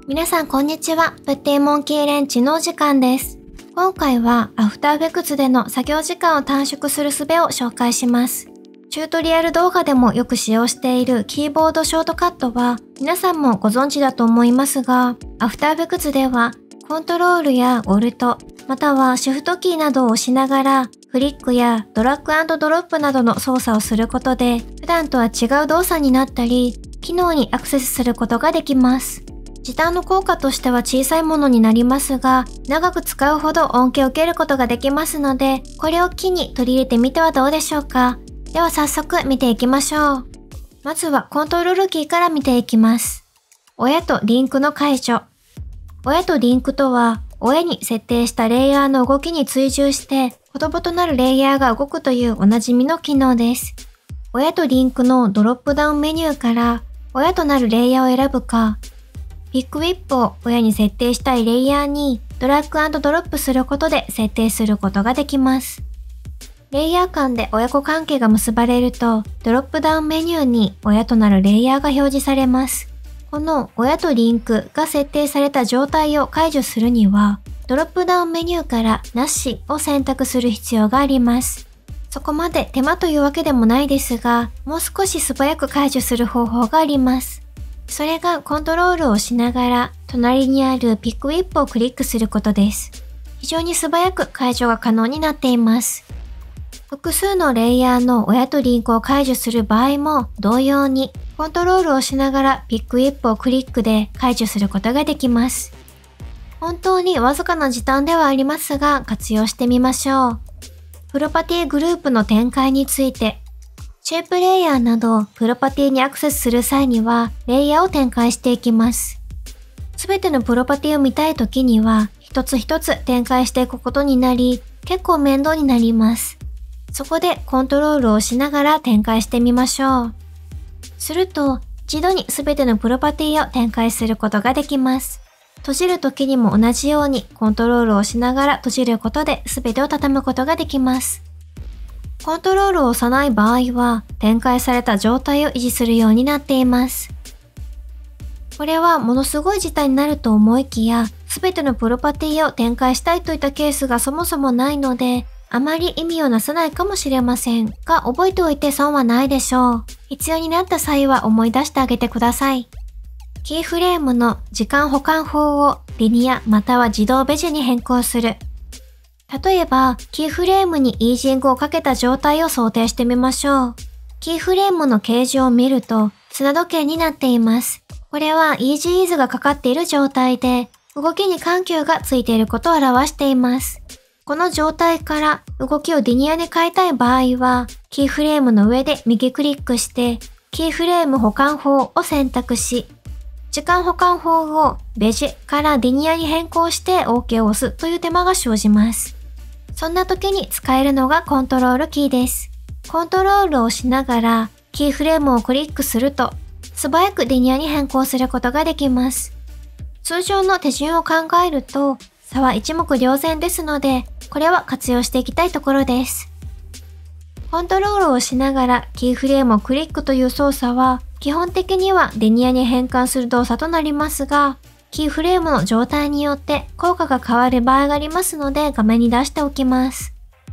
皆さんこんにちは。プッティモンキーレンチのお時間です。今回はアフターエフェクツでの作業時間を短縮する術を紹介します。チュートリアル動画でもよく使用しているキーボードショートカットは皆さんもご存知だと思いますが、アフターエフェクツではコントロールやオルト、またはシフトキーなどを押しながらフリックやドラッグ&ドロップなどの操作をすることで普段とは違う動作になったり、機能にアクセスすることができます。時短の効果としては小さいものになりますが、長く使うほど恩恵を受けることができますので、これを機に取り入れてみてはどうでしょうか。では早速見ていきましょう。まずはコントロールキーから見ていきます。親とリンクの解除。親とリンクとは、親に設定したレイヤーの動きに追従して、子供となるレイヤーが動くというおなじみの機能です。親とリンクのドロップダウンメニューから、親となるレイヤーを選ぶか、ピックウィップを親に設定したいレイヤーにドラッグ&ドロップすることで設定することができます。レイヤー間で親子関係が結ばれると、ドロップダウンメニューに親となるレイヤーが表示されます。この親とリンクが設定された状態を解除するには、ドロップダウンメニューからなしを選択する必要があります。そこまで手間というわけでもないですが、もう少し素早く解除する方法があります。それがコントロールをしながら隣にあるピックウィップをクリックすることです。非常に素早く解除が可能になっています。複数のレイヤーの親とリンクを解除する場合も同様にコントロールをしながらピックウィップをクリックで解除することができます。本当にわずかな時短ではありますが活用してみましょう。プロパティグループの展開について。シェイプレイヤーなどプロパティにアクセスする際にはレイヤーを展開していきます。すべてのプロパティを見たいときには一つ一つ展開していくことになり結構面倒になります。そこでコントロールをしながら展開してみましょう。すると一度にすべてのプロパティを展開することができます。閉じるときにも同じようにコントロールをしながら閉じることで全てを畳むことができます。コントロールを押さない場合は展開された状態を維持するようになっています。これはものすごい事態になると思いきや、すべてのプロパティを展開したいといったケースがそもそもないので、あまり意味をなさないかもしれませんが、覚えておいて損はないでしょう。必要になった際は思い出してあげてください。キーフレームの時間保管法をリニアまたは自動ベジに変更する。例えば、キーフレームにイージングをかけた状態を想定してみましょう。キーフレームの形状を見ると砂時計になっています。これはイージーイーズがかかっている状態で、動きに緩急がついていることを表しています。この状態から動きをリニアに変えたい場合は、キーフレームの上で右クリックして、キーフレーム保管法を選択し、時間保管法をベジからリニアに変更して OK を押すという手間が生じます。そんな時に使えるのがコントロールキーです。コントロールをしながらキーフレームをクリックすると素早くリニアに変更することができます。通常の手順を考えると差は一目瞭然ですので、これは活用していきたいところです。コントロールをしながらキーフレームをクリックという操作は基本的にはリニアに変換する動作となりますが、キーフレームの状態によって効果が変わる場合がありますので画面に出しておきます。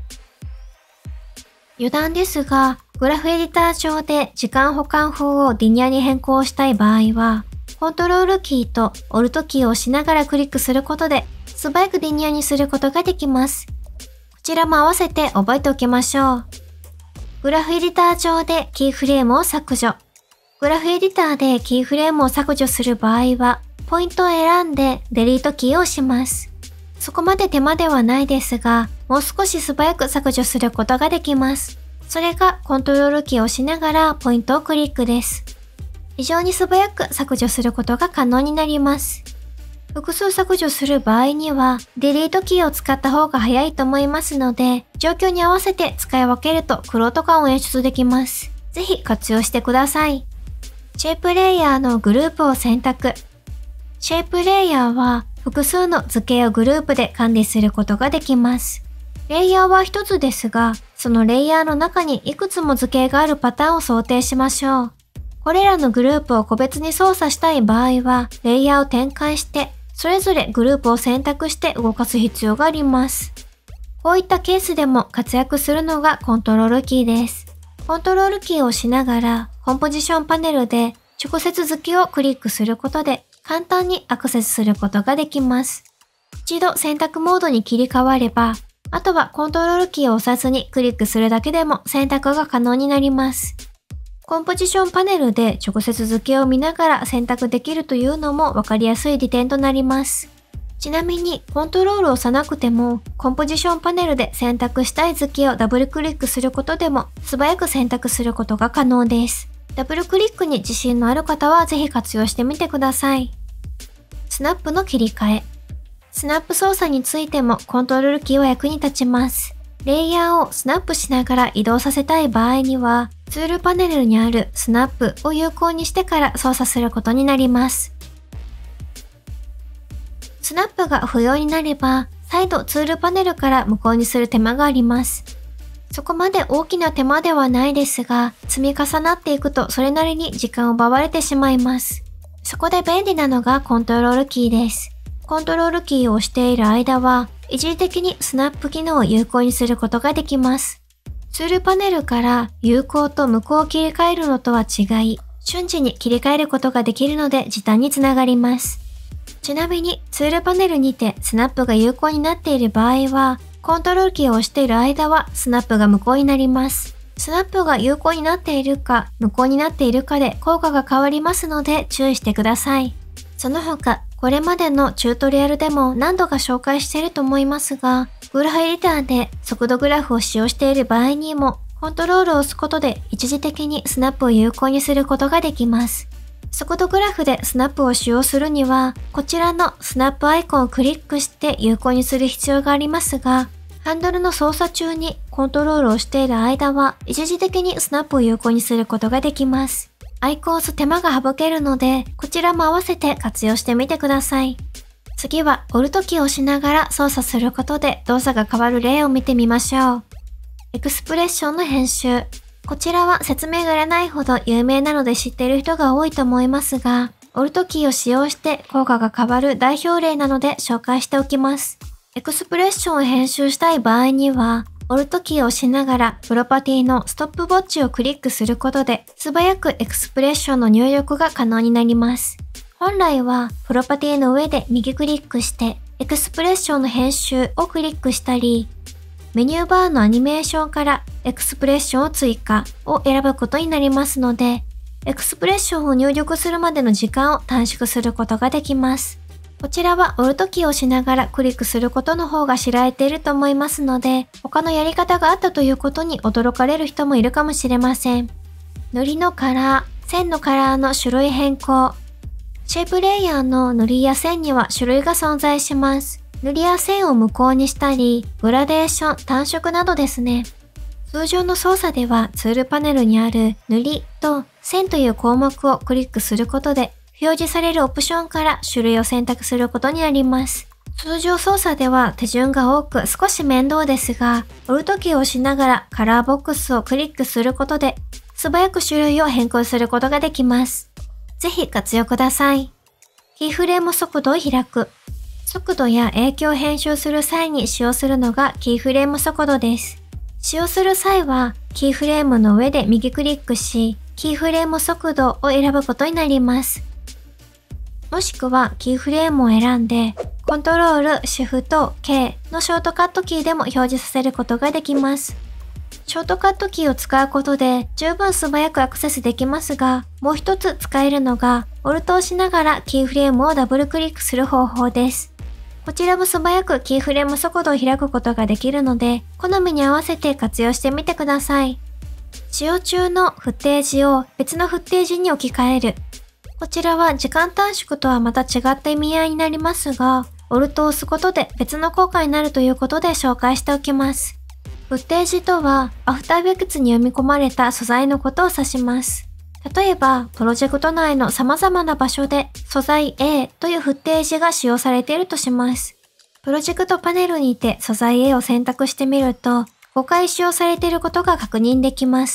余談ですが、グラフエディター上で時間保管法をリニアに変更したい場合は、コントロールキーとオルトキーを押しながらクリックすることで素早くリニアにすることができます。こちらも合わせて覚えておきましょう。グラフエディター上でキーフレームを削除。グラフエディターでキーフレームを削除する場合は、ポイントを選んでデリートキーを押します。そこまで手間ではないですが、もう少し素早く削除することができます。それがコントロールキーを押しながらポイントをクリックです。非常に素早く削除することが可能になります。複数削除する場合には、デリートキーを使った方が早いと思いますので、状況に合わせて使い分けると玄人感を演出できます。ぜひ活用してください。シェイプレイヤーのグループを選択。シェイプレイヤーは複数の図形をグループで管理することができます。レイヤーは一つですが、そのレイヤーの中にいくつも図形があるパターンを想定しましょう。 これらのグループを個別に操作したい場合は、レイヤーを展開して、それぞれグループを選択して動かす必要があります。こういったケースでも活躍するのがコントロールキーです。コントロールキーを押しながら、コンポジションパネルで直接付きをクリックすることで簡単にアクセスすることができます。一度選択モードに切り替われば、あとはコントロールキーを押さずにクリックするだけでも選択が可能になります。コンポジションパネルで直接付けを見ながら選択できるというのもわかりやすい利点となります。ちなみにコントロールを押さなくてもコンポジションパネルで選択したい付けをダブルクリックすることでも素早く選択することが可能です。ダブルクリックに自信のある方はぜひ活用してみてください。スナップの切り替え。スナップ操作についてもコントロールキーは役に立ちます。レイヤーをスナップしながら移動させたい場合には、ツールパネルにあるスナップを有効にしてから操作することになります。スナップが不要になれば、再度ツールパネルから無効にする手間があります。そこまで大きな手間ではないですが、積み重なっていくとそれなりに時間を奪われてしまいます。そこで便利なのがコントロールキーです。コントロールキーを押している間は、一時的にスナップ機能を有効にすることができます。ツールパネルから有効と無効を切り替えるのとは違い、瞬時に切り替えることができるので時短につながります。ちなみにツールパネルにてスナップが有効になっている場合は、コントロールキーを押している間はスナップが無効になります。スナップが有効になっているか無効になっているかで効果が変わりますので注意してください。その他、これまでのチュートリアルでも何度か紹介していると思いますが、グラフエディターで速度グラフを使用している場合にも、コントロールを押すことで一時的にスナップを有効にすることができます。速度グラフでスナップを使用するには、こちらのスナップアイコンをクリックして有効にする必要がありますが、ハンドルの操作中にコントロールをしている間は、一時的にスナップを有効にすることができます。アイコンを押す手間が省けるので、こちらも合わせて活用してみてください。次は、Altキーを押しながら操作することで動作が変わる例を見てみましょう。エクスプレッションの編集。こちらは説明がいらないほど有名なので知っている人が多いと思いますが、Altキーを使用して効果が変わる代表例なので紹介しておきます。エクスプレッションを編集したい場合には、Altキーを押しながらプロパティのストップウォッチをクリックすることで素早くエクスプレッションの入力が可能になります。本来はプロパティの上で右クリックしてエクスプレッションの編集をクリックしたり、メニューバーのアニメーションからエクスプレッションを追加を選ぶことになりますので、エクスプレッションを入力するまでの時間を短縮することができます。こちらはAltキーを押しながらクリックすることの方が知られていると思いますので、他のやり方があったということに驚かれる人もいるかもしれません。塗りのカラー、線のカラーの種類変更。シェイプレイヤーの塗りや線には種類が存在します。塗りや線を無効にしたり、グラデーション、単色などですね。通常の操作ではツールパネルにある塗りと線という項目をクリックすることで、表示されるオプションから種類を選択することになります。通常操作では手順が多く少し面倒ですが、Altキーを押しながらカラーボックスをクリックすることで、素早く種類を変更することができます。ぜひ活用ください。キーフレーム速度を開く。速度や影響を編集する際に使用するのがキーフレーム速度です。使用する際は、キーフレームの上で右クリックし、キーフレーム速度を選ぶことになります。もしくはキーフレームを選んで、コントロール、Shift、K のショートカットキーでも表示させることができます。ショートカットキーを使うことで十分素早くアクセスできますが、もう一つ使えるのが、Altを押しながらキーフレームをダブルクリックする方法です。こちらも素早くキーフレーム速度を開くことができるので、好みに合わせて活用してみてください。使用中のフッテージを別のフッテージに置き換える。こちらは時間短縮とはまた違った意味合いになりますが、Altを押すことで別の効果になるということで紹介しておきます。フッテージとは、アフターエフェクツに読み込まれた素材のことを指します。例えば、プロジェクト内の様々な場所で素材 A というフッテージが使用されているとします。プロジェクトパネルにて素材 A を選択してみると、5回使用されていることが確認できます。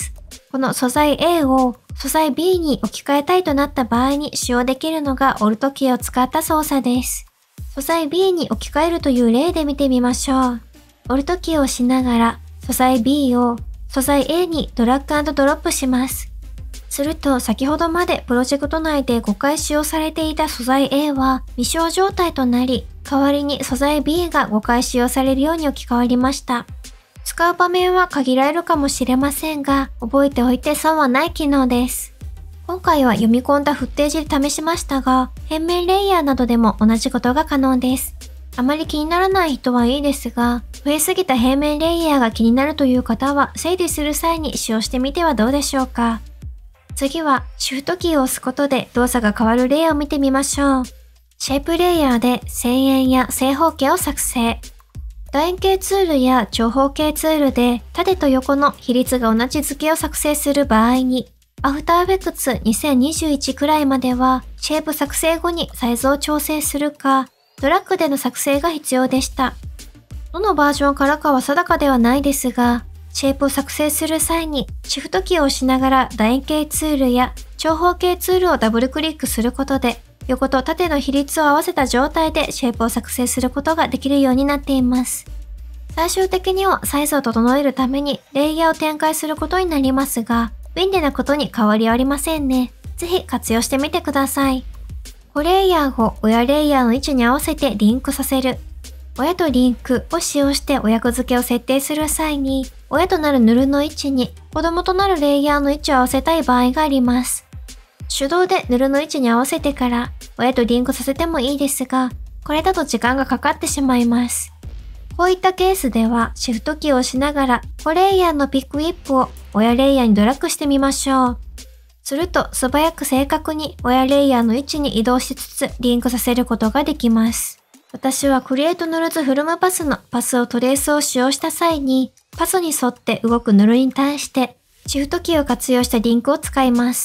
この素材 A を素材 B に置き換えたいとなった場合に使用できるのがAltキーを使った操作です。素材 B に置き換えるという例で見てみましょう。Altキーを押しながら素材 B を素材 A にドラッグ&ドロップします。すると先ほどまでプロジェクト内で5回使用されていた素材 A は未使用状態となり、代わりに素材 B が5回使用されるように置き換わりました。使う場面は限られるかもしれませんが、覚えておいて損はない機能です。今回は読み込んだフッテージで試しましたが、平面レイヤーなどでも同じことが可能です。あまり気にならない人はいいですが、増えすぎた平面レイヤーが気になるという方は整理する際に使用してみてはどうでしょうか。次はシフトキーを押すことで動作が変わる例を見てみましょう。シェイプレイヤーで線円や正方形を作成。楕円形ツールや長方形ツールで縦と横の比率が同じ図形を作成する場合に、After Effects 2021くらいまではシェイプ作成後にサイズを調整するか、ドラッグでの作成が必要でした。どのバージョンからかは定かではないですが、シェイプを作成する際にシフトキーを押しながら楕円形ツールや長方形ツールをダブルクリックすることで、横と縦の比率を合わせた状態でシェイプを作成することができるようになっています。最終的にはサイズを整えるためにレイヤーを展開することになりますが、便利なことに変わりはありませんね。ぜひ活用してみてください。子レイヤーを親レイヤーの位置に合わせてリンクさせる。親とリンクを使用して親子付けを設定する際に、親となるヌルの位置に子供となるレイヤーの位置を合わせたい場合があります。手動でヌルの位置に合わせてから親とリンクさせてもいいですが、これだと時間がかかってしまいます。こういったケースではシフトキーを押しながら子レイヤーのピックウィップを親レイヤーにドラッグしてみましょう。すると素早く正確に親レイヤーの位置に移動しつつリンクさせることができます。私は Create Nulls from Path のパスをトレースを使用した際に、パスに沿って動くヌルに対してシフトキーを活用したリンクを使います。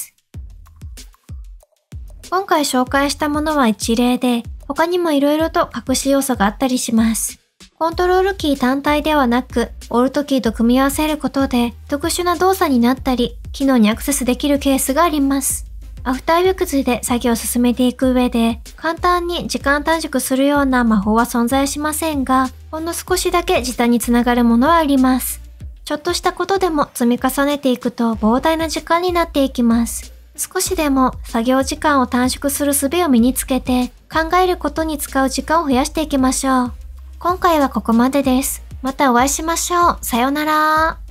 今回紹介したものは一例で、他にも色々と隠し要素があったりします。コントロールキー単体ではなく、Altキーと組み合わせることで特殊な動作になったり、機能にアクセスできるケースがあります。After Effects で作業を進めていく上で、簡単に時間短縮するような魔法は存在しませんが、ほんの少しだけ時短につながるものはあります。ちょっとしたことでも積み重ねていくと膨大な時間になっていきます。少しでも作業時間を短縮する術を身につけて、考えることに使う時間を増やしていきましょう。今回はここまでです。またお会いしましょう。さようなら。